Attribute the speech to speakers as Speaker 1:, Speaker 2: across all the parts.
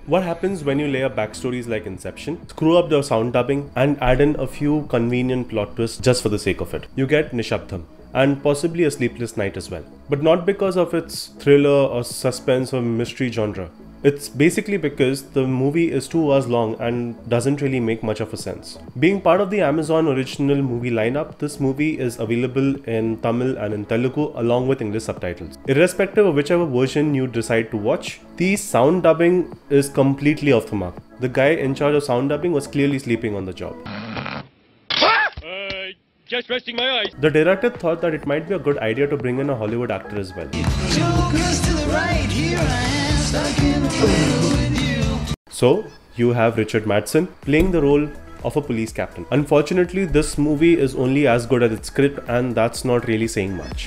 Speaker 1: What happens when you layer backstories like Inception, screw up the sound dubbing, and add in a few convenient plot twists just for the sake of it? You get Nishabdam, and possibly A Sleepless Night as well. But not because of its thriller or suspense or mystery genre. It's basically because the movie is 2 hours long and doesn't really make much of a sense. Being part of the Amazon original movie lineup, this movie is available in Tamil and in Telugu along with English subtitles. Irrespective of whichever version you decide to watch, the sound dubbing is completely off the mark. The guy in charge of sound dubbing was clearly sleeping on the job.
Speaker 2: Just resting my eyes.
Speaker 1: The director thought that it might be a good idea to bring in a Hollywood actor as well. So, you have Richard Madsen playing the role of a police captain. Unfortunately, this movie is only as good as its script, and that's not really saying much.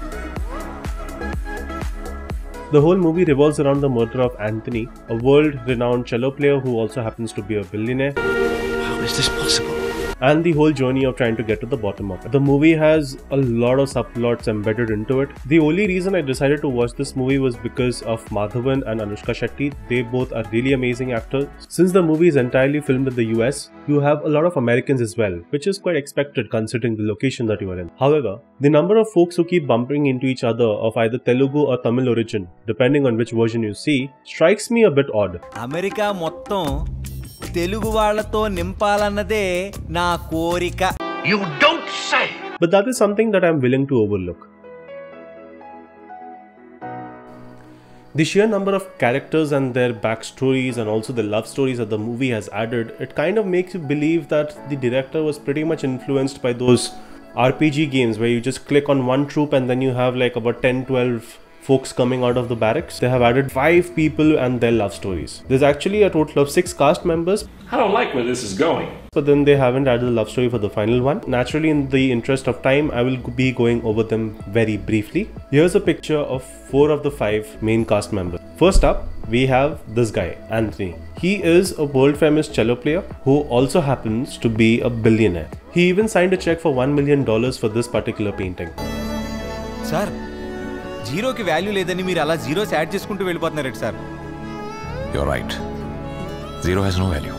Speaker 1: The whole movie revolves around the murder of Anthony, a world-renowned cello player who also happens to be a billionaire.
Speaker 3: How is this possible?
Speaker 1: And the whole journey of trying to get to the bottom of it. The movie has a lot of subplots embedded into it. The only reason I decided to watch this movie was because of Madhavan and Anushka Shetty. They both are really amazing actors. Since the movie is entirely filmed in the US, you have a lot of Americans as well, which is quite expected considering the location that you are in. However, the number of folks who keep bumping into each other of either Telugu or Tamil origin, depending on which version you see, strikes me a bit odd.
Speaker 4: America mottam Telugu vaalato nimpalannade na korika.
Speaker 3: You don't say!
Speaker 1: But that is something that I am willing to overlook. The sheer number of characters and their backstories and also the love stories that the movie has added, it kind of makes you believe that the director was pretty much influenced by those RPG games where you just click on one troop and then you have like about 10-12 folks coming out of the barracks. They have added 5 people and their love stories. There's actually a total of 6 cast members.
Speaker 2: I don't like where this is going.
Speaker 1: But then they haven't added a love story for the final one. Naturally, in the interest of time, I will be going over them very briefly. Here's a picture of 4 of the 5 main cast members. First up, we have this guy, Anthony. He is a world famous cello player who also happens to be a billionaire. He even signed a check for $1 million for this particular painting.
Speaker 4: Sir, zero ki value ledani meer ala zeros add cheskuntu vellipotunnaru sir.
Speaker 3: You're right. Zero has no value.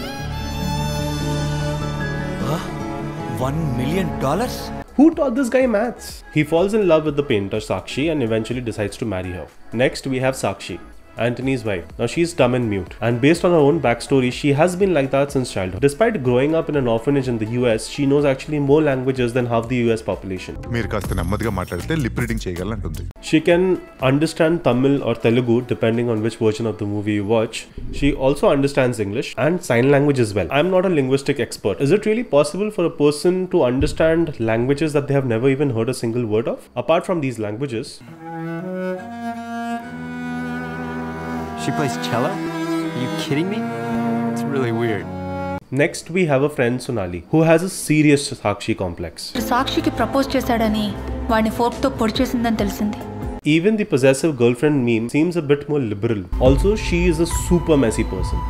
Speaker 4: Huh? $1 million?
Speaker 1: Who taught this guy maths? He falls in love with the painter Sakshi and eventually decides to marry her. Next, we have Sakshi, Anthony's wife. Now she's dumb and mute, and based on her own backstory, she has been like that since childhood. Despite growing up in an orphanage in the US, she knows actually more languages than half the US population. She can understand Tamil or Telugu depending on which version of the movie you watch. She also understands English and sign language as well. I'm not a linguistic expert. Is it really possible for a person to understand languages that they have never even heard a single word of? Apart from these languages,
Speaker 5: she plays cello? Are you kidding me? It's really weird.
Speaker 1: Next, we have a friend Sonali, who has a serious Sakshi complex.
Speaker 6: Sakshiki proposed chesadani vaani fork tho podi chesindani telisindi.
Speaker 1: Even the possessive girlfriend meme seems a bit more liberal. Also, she is a super messy person.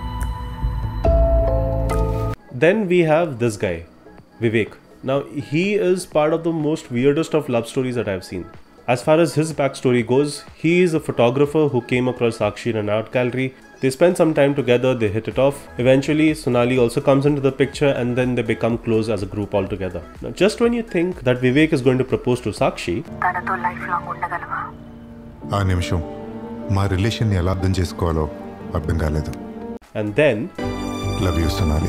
Speaker 1: Then we have this guy, Vivek. Now, he is part of the most weirdest of love stories that I've seen. As far as his backstory goes, he is a photographer who came across Sakshi in an art gallery. They spend some time together, they hit it off. Eventually, Sonali also comes into the picture and then they become close as a group altogether. Now, just when you think that Vivek is going to propose to Sakshi, and then,
Speaker 7: love you, Sonali.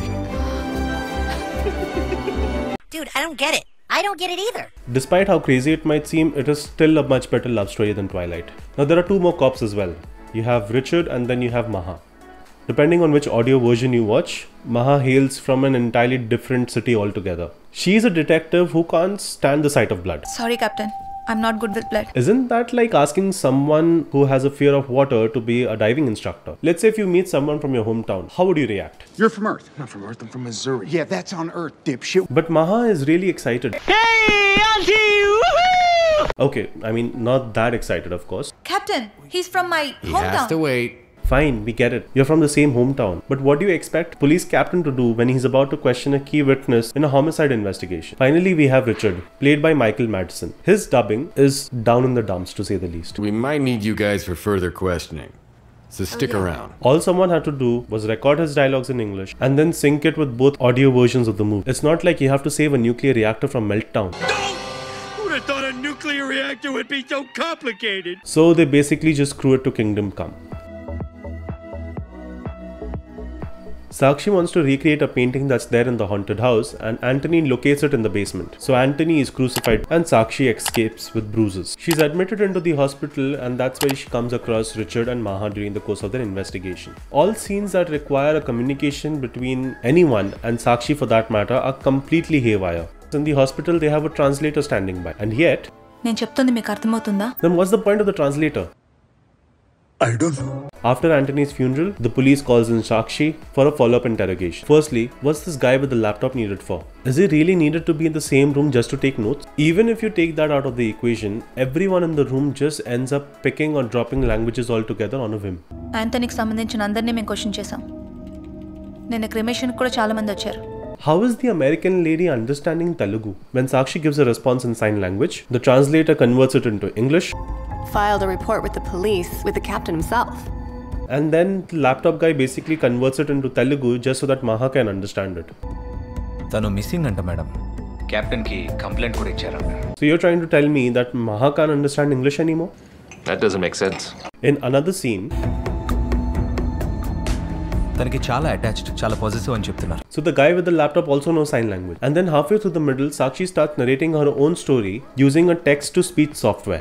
Speaker 8: Dude, I don't get it. I don't get it either.
Speaker 1: Despite how crazy it might seem, it is still a much better love story than Twilight. Now there are 2 more cops as well. You have Richard and then you have Maha. Depending on which audio version you watch, Maha hails from an entirely different city altogether. She is a detective who can't stand the sight of blood.
Speaker 6: Sorry, Captain. I'm not good with blood.
Speaker 1: Isn't that like asking someone who has a fear of water to be a diving instructor? Let's say if you meet someone from your hometown, how would you react?
Speaker 9: You're from Earth.
Speaker 5: I'm not from Earth, I'm from Missouri.
Speaker 9: Yeah, that's on Earth, dipshit.
Speaker 1: But Maha is really excited.
Speaker 4: Hey, auntie! Woohoo!
Speaker 1: Okay, I mean, not that excited, of course.
Speaker 6: Captain, he's from my
Speaker 5: He
Speaker 6: hometown.
Speaker 5: has to wait.
Speaker 1: Fine, we get it. You're from the same hometown. But what do you expect police captain to do when he's about to question a key witness in a homicide investigation? Finally, we have Richard, played by Michael Madsen. His dubbing is down in the dumps, to say the least.
Speaker 5: We might need you guys for further questioning. So stick around.
Speaker 1: All someone had to do was record his dialogues in English and then sync it with both audio versions of the movie. It's not like you have to save a nuclear reactor from meltdown.
Speaker 2: Who'd have thought a nuclear reactor would be so complicated?
Speaker 1: So they basically just screw it to Kingdom Come. Sakshi wants to recreate a painting that's there in the haunted house and Anthony locates it in the basement. So Anthony is crucified and Sakshi escapes with bruises. She's admitted into the hospital and that's where she comes across Richard and Maha during the course of their investigation. All scenes that require a communication between anyone and Sakshi for that matter are completely haywire. In the hospital they have a translator standing by and yet...
Speaker 6: నేను చెప్తుంది మీకు అర్థమవుతుందా?
Speaker 1: Then what's the point of the translator?
Speaker 7: I don't know.
Speaker 1: After Anthony's funeral, the police calls in Sakshi for a follow-up interrogation. Firstly, what's this guy with the laptop needed for? Is he really needed to be in the same room just to take notes? Even if you take that out of the equation, everyone in the room just ends up picking or dropping languages altogether on a whim.
Speaker 6: యాంథనీకి సంబంధించిన అందరినీ మేము question చేశాం. నిన్న cremation కూడా చాలా మంది వచ్చారు.
Speaker 1: How is the American lady understanding Telugu? When Sakshi gives a response in sign language, the translator converts it into English.
Speaker 9: Filed a report with the police, with the captain himself.
Speaker 1: And then the laptop guy basically converts it into Telugu just so that Maha can understand it.
Speaker 4: తను missing అంట madam. Captain కి complaint కూడా ఇచ్చారంట.
Speaker 1: So you're trying to tell me that Maha can't understand English anymore?
Speaker 3: That doesn't make sense.
Speaker 1: In another scene,
Speaker 4: తనకి చాలా attached, చాలా positive అని చెప్తున్నారు.
Speaker 1: so the guy with the laptop also knows sign language. And then halfway through the middle, Sakshi starts narrating her own story using a text-to-speech software.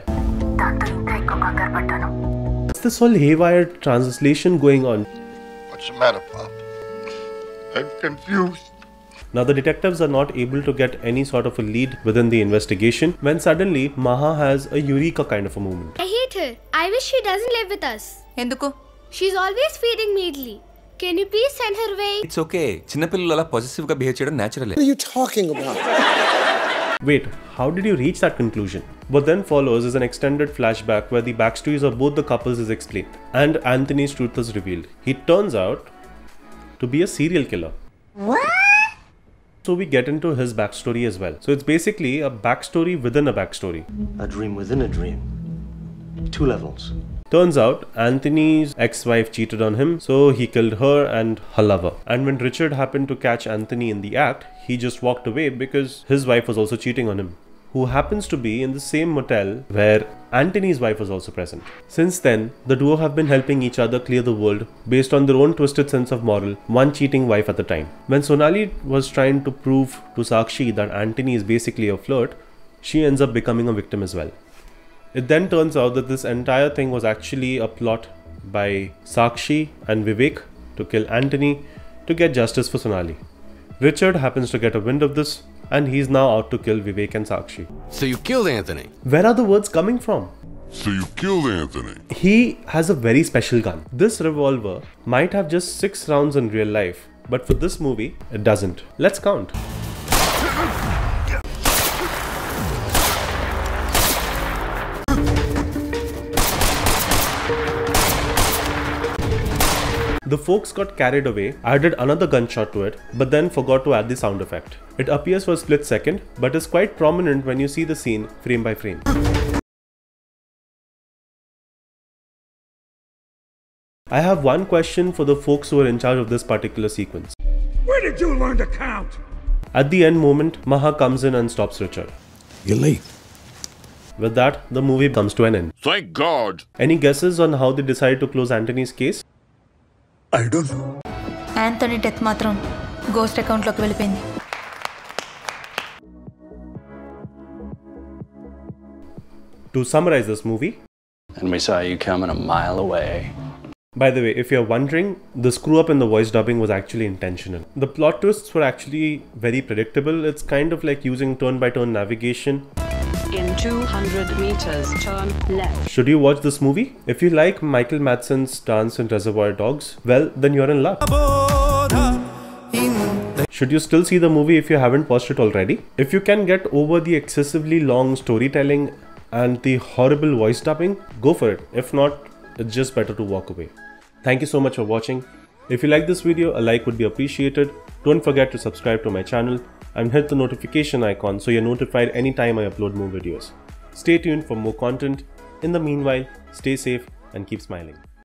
Speaker 1: What's this whole haywire translation going on?
Speaker 7: What's the matter, Pop? I'm confused.
Speaker 1: Now the detectives are not able to get any sort of a lead within the investigation when suddenly Maha has a eureka kind of a moment.
Speaker 10: I hate her. I wish she doesn't live with us.
Speaker 6: ఎందుకు?
Speaker 10: She's always feeding me idli. Can you please send her away?
Speaker 4: It's okay. చిన్నపిల్లలు అలా positive గా behave చేయడం నేచురలే.
Speaker 7: What are you talking about?
Speaker 1: Wait, how did you reach that conclusion? What then follows is an extended flashback where the backstories of both the couples is explained and Anthony's truth is revealed. He turns out to be a serial killer.
Speaker 8: What?
Speaker 1: So we get into his backstory as well. So it's basically a backstory within a backstory.
Speaker 11: A dream within a dream. 2 levels.
Speaker 1: Turns out Anthony's ex-wife cheated on him, so he killed her and her lover. And when Richard happened to catch Anthony in the act, he just walked away because his wife was also cheating on him, who happens to be in the same motel where Anthony's wife was also present. Since then, the duo have been helping each other clear the world based on their own twisted sense of moral, one cheating wife at a time. When Sonali was trying to prove to Sakshi that Anthony is basically a flirt, she ends up becoming a victim as well. It then turns out that this entire thing was actually a plot by Sakshi and Vivek to kill Anthony to get justice for Sonali. Richard happens to get a wind of this and he's now out to kill Vivek and Sakshi.
Speaker 5: So you killed Anthony?
Speaker 1: Where are the words coming from?
Speaker 7: So you killed Anthony?
Speaker 1: He has a very special gun. This revolver might have just 6 rounds in real life, but for this movie, it doesn't. Let's count. The folks got carried away, added another gunshot to it, but then forgot to add the sound effect. It appears for a split second, but is quite prominent when you see the scene frame by frame. I have one question for the folks who are in charge of this particular sequence.
Speaker 2: Where did you learn to count?
Speaker 1: At the end moment, Maha comes in and stops Richard.
Speaker 7: You're late.
Speaker 1: With that, the movie comes to an end.
Speaker 7: Thank God.
Speaker 1: Any guesses on how they decided to close Anthony's case?
Speaker 7: I don't know.
Speaker 6: Anthony death మాత్రం ghost అకౌంట్లోకి వెళ్ళిపోయింది.
Speaker 1: To summarize this movie,
Speaker 11: And we saw you coming a mile away.
Speaker 1: by the way, if you're wondering, the screw up in the voice dubbing was actually intentional. The plot twists were actually very predictable. It's kind of like using turn-by-turn navigation.
Speaker 9: In 200 meters, turn left.
Speaker 1: Should you watch this movie? If you like Michael Madsen's dance in Reservoir Dogs, well, then you're in luck. Should you still see the movie if you haven't watched it already? If you can get over the excessively long storytelling and the horrible voice dubbing, go for it. If not, it's just better to walk away. Thank you so much for watching. If you like this video, a like would be appreciated. Don't forget to subscribe to my channel and hit the notification icon so you're notified anytime I upload more videos. Stay tuned for more content. In the meanwhile, stay safe and keep smiling.